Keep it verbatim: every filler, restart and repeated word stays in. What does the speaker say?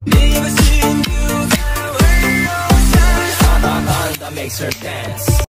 Never seen you that way, no shine. Makes her dance.